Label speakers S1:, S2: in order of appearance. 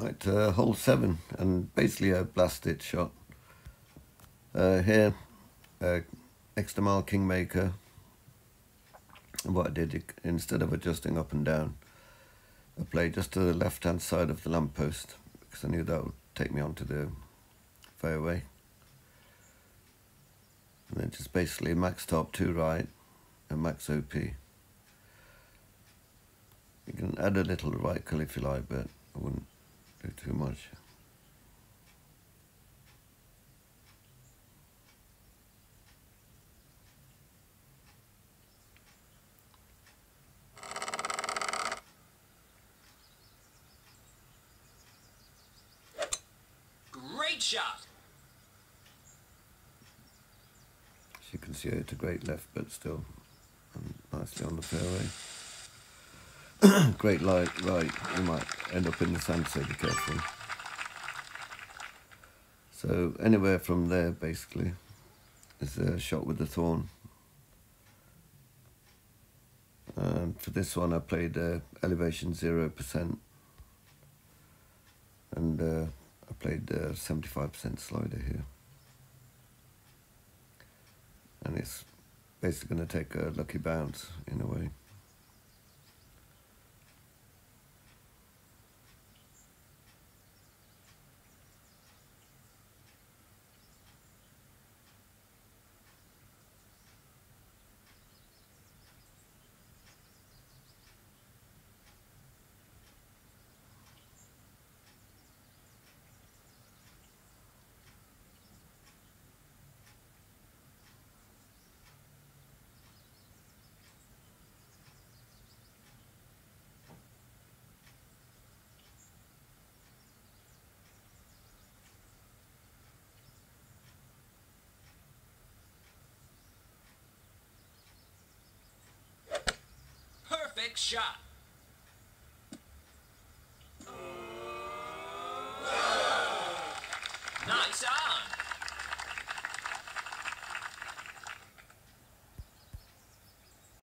S1: Right, hole 7, and basically a blasted shot. Here, extra mile Kingmaker. And what I did, instead of adjusting up and down, I played just to the left hand side of the lamppost because I knew that would take me onto the fairway. And then just basically max top 2 right and max OP. You can add a little right colour if you like, but I wouldn't do too much.
S2: Great shot!
S1: As you can see, it's a great left, but still nicely on the fairway. Great light right, you might end up in the sand, so be careful. So anywhere from there basically is a shot with the thorn. For this one I played elevation 0% and I played 75% slider here, and it's basically going to take a lucky bounce in a way.
S2: Perfect shot! Nice on!